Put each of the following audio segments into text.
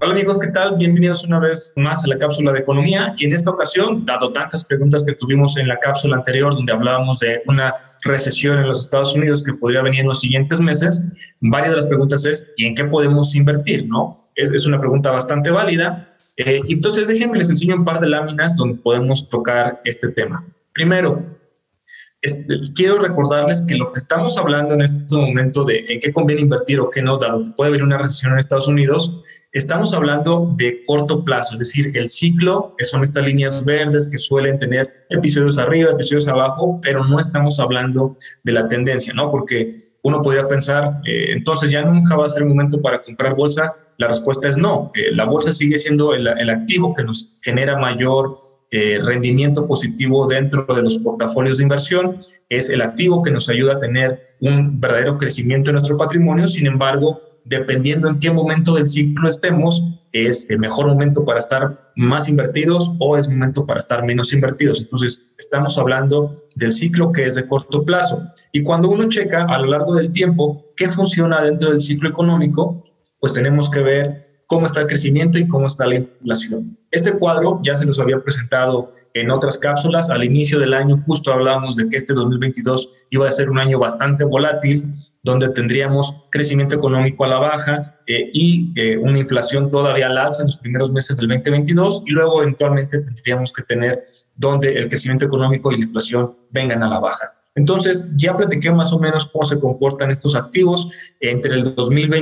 Hola amigos, ¿qué tal? Bienvenidos una vez más a la cápsula de economía y en esta ocasión, dado tantas preguntas que tuvimos en la cápsula anterior donde hablábamos de una recesión en los Estados Unidos que podría venir en los siguientes meses, varias de las preguntas es ¿y en qué podemos invertir? ¿No? Es una pregunta bastante válida. Entonces déjenme les enseño un par de láminas donde podemos tocar este tema. Primero, quiero recordarles que lo que estamos hablando en este momento de en qué conviene invertir o qué no, dado que puede haber una recesión en Estados Unidos, estamos hablando de corto plazo, es decir, el ciclo son estas líneas verdes que suelen tener episodios arriba, episodios abajo, pero no estamos hablando de la tendencia, ¿no? Porque uno podría pensar, entonces ya nunca va a ser el momento para comprar bolsa. La respuesta es no. La bolsa sigue siendo el activo que nos genera mayor rendimiento positivo dentro de los portafolios de inversión, es el activo que nos ayuda a tener un verdadero crecimiento en nuestro patrimonio. Sin embargo, dependiendo en qué momento del ciclo estemos, es el mejor momento para estar más invertidos o es momento para estar menos invertidos. Entonces, estamos hablando del ciclo que es de corto plazo. Y cuando uno checa a lo largo del tiempo qué funciona dentro del ciclo económico, pues tenemos que ver cómo está el crecimiento y cómo está la inflación. Este cuadro ya se los había presentado en otras cápsulas. Al inicio del año justo hablamos de que este 2022 iba a ser un año bastante volátil, donde tendríamos crecimiento económico a la baja y una inflación todavía al alza en los primeros meses del 2022 y luego eventualmente tendríamos que tener donde el crecimiento económico y la inflación vengan a la baja. Entonces, ya platiqué más o menos cómo se comportan estos activos. Entre el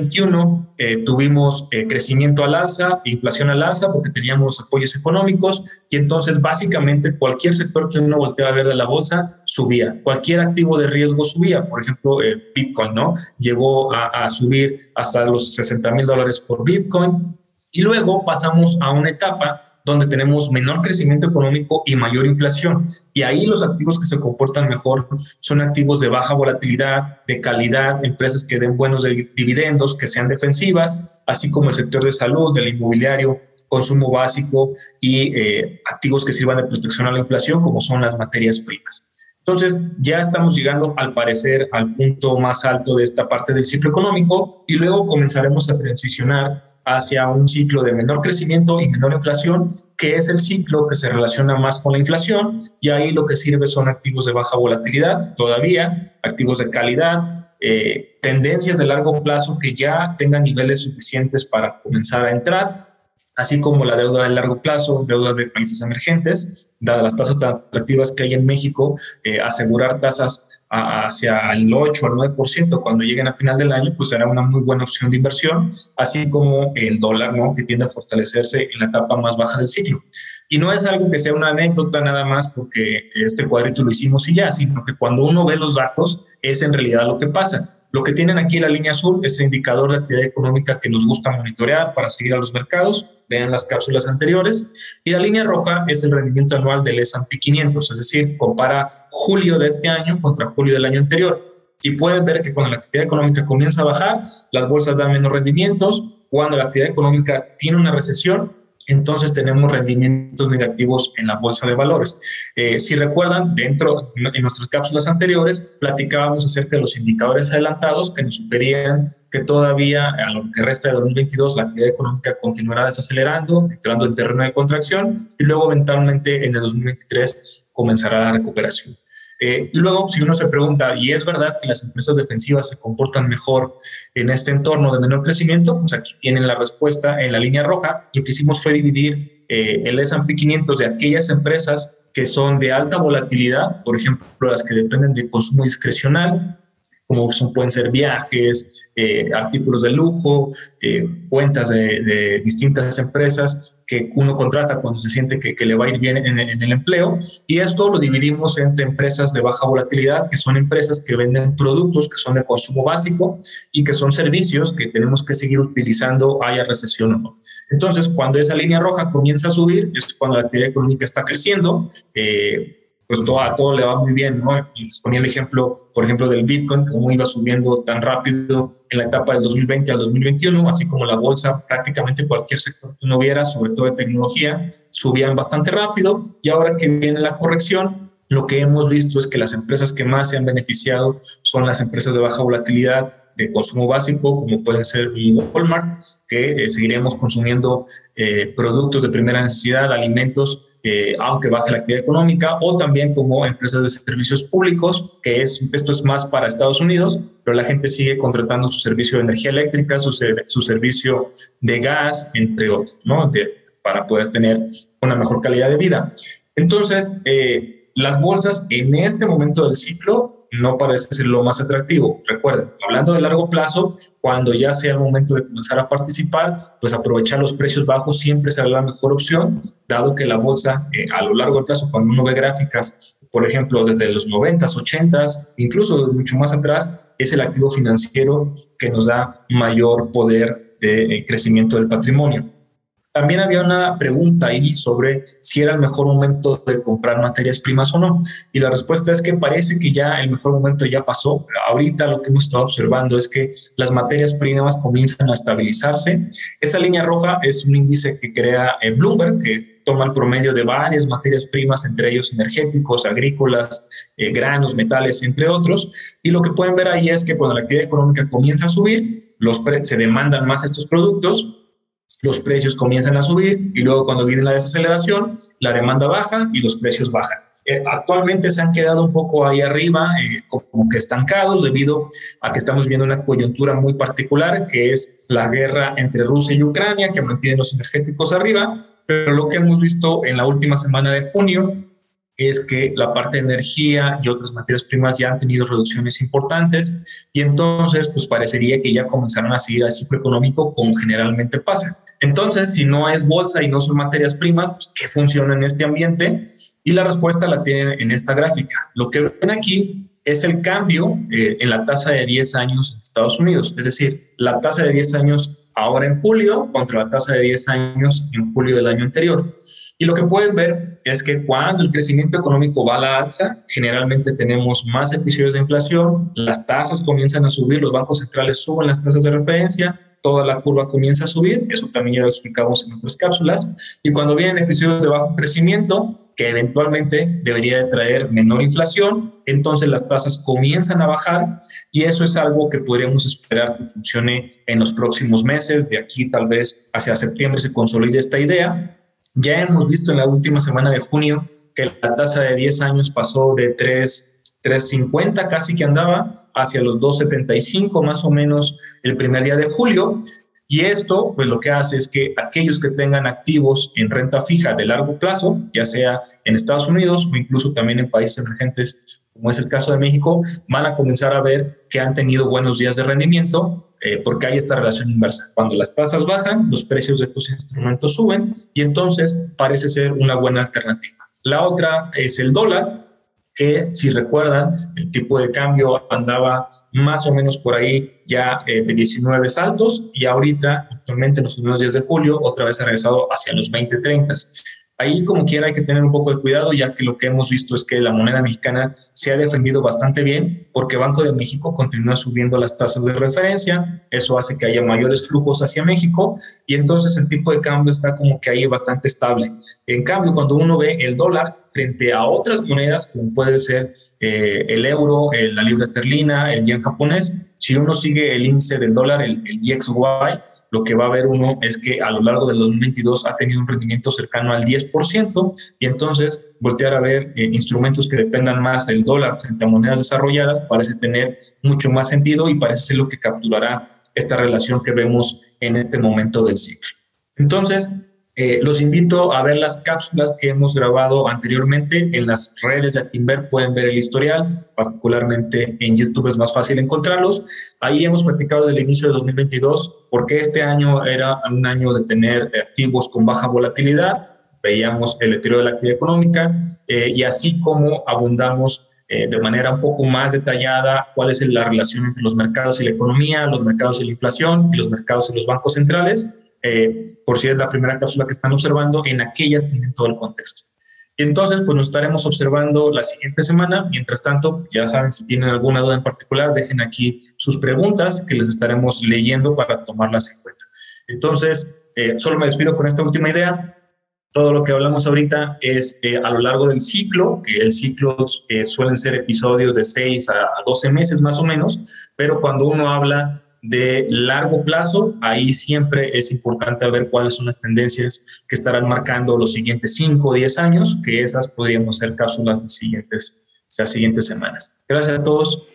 2021 tuvimos crecimiento al alza, inflación al alza, porque teníamos apoyos económicos, y entonces básicamente cualquier sector que uno volteaba a ver de la bolsa subía. Cualquier activo de riesgo subía. Por ejemplo, Bitcoin, ¿no? Llegó a subir hasta los $60,000 por Bitcoin. Y luego pasamos a una etapa donde tenemos menor crecimiento económico y mayor inflación. Y ahí los activos que se comportan mejor son activos de baja volatilidad, de calidad, empresas que den buenos dividendos, que sean defensivas, así como el sector de salud, del inmobiliario, consumo básico y activos que sirvan de protección a la inflación, como son las materias primas. Entonces, ya estamos llegando, al parecer, al punto más alto de esta parte del ciclo económico y luego comenzaremos a transicionar hacia un ciclo de menor crecimiento y menor inflación, que es el ciclo que se relaciona más con la inflación, y ahí lo que sirve son activos de baja volatilidad, todavía, activos de calidad, tendencias de largo plazo que ya tengan niveles suficientes para comenzar a entrar, así como la deuda de largo plazo, deuda de países emergentes, dadas las tasas tan atractivas que hay en México, asegurar tasas hacia el 8 al 9% cuando lleguen a final del año, pues será una muy buena opción de inversión, así como el dólar, ¿no? Que tiende a fortalecerse en la etapa más baja del ciclo. Y no es algo que sea una anécdota nada más porque este cuadrito lo hicimos y ya, sino que cuando uno ve los datos es en realidad lo que pasa. Lo que tienen aquí en la línea azul es el indicador de actividad económica que nos gusta monitorear para seguir a los mercados. Vean las cápsulas anteriores. Y la línea roja es el rendimiento anual del S&P 500, es decir, compara julio de este año contra julio del año anterior. Y pueden ver que cuando la actividad económica comienza a bajar, las bolsas dan menos rendimientos. Cuando la actividad económica tiene una recesión, entonces tenemos rendimientos negativos en la bolsa de valores. Si recuerdan, en nuestras cápsulas anteriores platicábamos acerca de los indicadores adelantados que nos sugerían que todavía a lo que resta de 2022 la actividad económica continuará desacelerando, entrando en terreno de contracción y luego eventualmente en el 2023 comenzará la recuperación. Y luego, si uno se pregunta, ¿y es verdad que las empresas defensivas se comportan mejor en este entorno de menor crecimiento? Pues aquí tienen la respuesta en la línea roja. Lo que hicimos fue dividir el S&P 500 de aquellas empresas que son de alta volatilidad, por ejemplo, las que dependen de consumo discrecional, como pueden ser viajes, artículos de lujo, cuentas de distintas empresas que uno contrata cuando se siente que le va a ir bien en el empleo, y esto lo dividimos entre empresas de baja volatilidad, que son empresas que venden productos que son de consumo básico y que son servicios que tenemos que seguir utilizando haya recesión o no. Entonces, cuando esa línea roja comienza a subir, es cuando la actividad económica está creciendo, pues todo le va muy bien, ¿no? Y les ponía el ejemplo, por ejemplo, del Bitcoin, cómo iba subiendo tan rápido en la etapa del 2020 al 2021, así como la bolsa, prácticamente cualquier sector que uno viera, sobre todo de tecnología, subían bastante rápido, y ahora que viene la corrección, lo que hemos visto es que las empresas que más se han beneficiado son las empresas de baja volatilidad, de consumo básico, como pueden ser Walmart, que seguiremos consumiendo productos de primera necesidad, alimentos, aunque baje la actividad económica, o también como empresas de servicios públicos, que esto es más para Estados Unidos, pero la gente sigue contratando su servicio de energía eléctrica, su servicio de gas, entre otros, ¿no? Para poder tener una mejor calidad de vida. Entonces, las bolsas en este momento del ciclo no parece ser lo más atractivo. Recuerden, hablando de largo plazo, cuando ya sea el momento de comenzar a participar, pues aprovechar los precios bajos siempre será la mejor opción, dado que la bolsa a lo largo del plazo, cuando uno ve gráficas, por ejemplo, desde los 90s, 80s, incluso mucho más atrás, es el activo financiero que nos da mayor poder de crecimiento del patrimonio. También había una pregunta ahí sobre si era el mejor momento de comprar materias primas o no. Y la respuesta es que parece que ya el mejor momento ya pasó. Ahorita lo que hemos estado observando es que las materias primas comienzan a estabilizarse. Esa línea roja es un índice que crea Bloomberg, que toma el promedio de varias materias primas, entre ellos energéticos, agrícolas, granos, metales, entre otros. Y lo que pueden ver ahí es que cuando la actividad económica comienza a subir, se demandan más estos productos, los precios comienzan a subir y luego cuando viene la desaceleración, la demanda baja y los precios bajan. Actualmente se han quedado un poco ahí arriba, como que estancados debido a que estamos viendo una coyuntura muy particular, que es la guerra entre Rusia y Ucrania, que mantiene los energéticos arriba, pero lo que hemos visto en la última semana de junio es que la parte de energía y otras materias primas ya han tenido reducciones importantes y entonces pues parecería que ya comenzaron a seguir al ciclo económico como generalmente pasa. Entonces, si no es bolsa y no son materias primas, pues, ¿qué funciona en este ambiente? Y la respuesta la tienen en esta gráfica. Lo que ven aquí es el cambio en la tasa de 10 años en Estados Unidos. Es decir, la tasa de 10 años ahora en julio contra la tasa de 10 años en julio del año anterior. Y lo que pueden ver es que cuando el crecimiento económico va a la alza, generalmente tenemos más episodios de inflación, las tasas comienzan a subir, los bancos centrales suben las tasas de referencia, toda la curva comienza a subir, eso también ya lo explicamos en otras cápsulas, y cuando vienen episodios de bajo crecimiento, que eventualmente debería de traer menor inflación, entonces las tasas comienzan a bajar, y eso es algo que podríamos esperar que funcione en los próximos meses, de aquí tal vez hacia septiembre se consolide esta idea. Ya hemos visto en la última semana de junio que la tasa de 10 años pasó de 3.50 casi que andaba hacia los 2.75 más o menos el primer día de julio. Y esto pues lo que hace es que aquellos que tengan activos en renta fija de largo plazo, ya sea en Estados Unidos o incluso también en países emergentes como es el caso de México, van a comenzar a ver que han tenido buenos días de rendimiento porque hay esta relación inversa. Cuando las tasas bajan, los precios de estos instrumentos suben y entonces parece ser una buena alternativa. La otra es el dólar, que si recuerdan, el tipo de cambio andaba más o menos por ahí ya de 19 saltos y ahorita, actualmente en los primeros días de julio, otra vez ha regresado hacia los 20-30. Ahí como quiera hay que tener un poco de cuidado, ya que lo que hemos visto es que la moneda mexicana se ha defendido bastante bien porque Banco de México continúa subiendo las tasas de referencia, eso hace que haya mayores flujos hacia México y entonces el tipo de cambio está como que ahí bastante estable. En cambio, cuando uno ve el dólar frente a otras monedas como puede ser el euro, la libra esterlina, el yen japonés, si uno sigue el índice del dólar, el DXY, lo que va a ver uno es que a lo largo del 2022 ha tenido un rendimiento cercano al 10% y entonces voltear a ver instrumentos que dependan más del dólar frente a monedas desarrolladas parece tener mucho más sentido y parece ser lo que capturará esta relación que vemos en este momento del ciclo. Entonces, los invito a ver las cápsulas que hemos grabado anteriormente en las redes de Actinver, pueden ver el historial, particularmente en YouTube es más fácil encontrarlos. Ahí hemos platicado del inicio de 2022, porque este año era un año de tener activos con baja volatilidad, veíamos el deterioro de la actividad económica y así como abundamos de manera un poco más detallada cuál es la relación entre los mercados y la economía, los mercados y la inflación y los mercados y los bancos centrales. Por si es la primera cápsula que están observando, en aquellas tienen todo el contexto. Entonces, pues nos estaremos observando la siguiente semana. Mientras tanto, ya saben, si tienen alguna duda en particular, dejen aquí sus preguntas que les estaremos leyendo para tomarlas en cuenta. Entonces, solo me despido con esta última idea. Todo lo que hablamos ahorita es a lo largo del ciclo, que el ciclo suelen ser episodios de 6 a 12 meses más o menos, pero cuando uno habla de largo plazo, ahí siempre es importante ver cuáles son las tendencias que estarán marcando los siguientes 5 o 10 años, que esas podríamos ser cápsulas las siguientes semanas. Gracias a todos.